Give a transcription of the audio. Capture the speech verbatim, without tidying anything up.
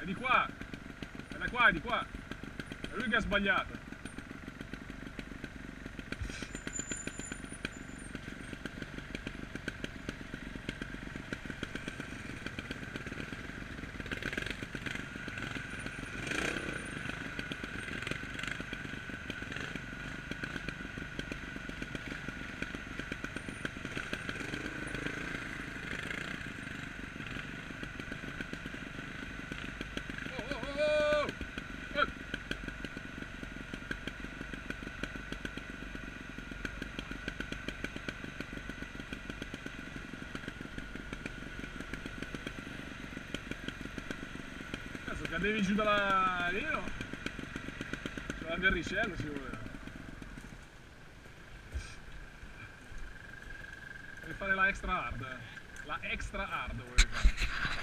di qua, è da qua, è di qua. È lui che ha sbagliato. Cadevi giù dalla... lì no? Dalla verricello ci voleva. Devi fare la extra hard. La extra hard volevi fare.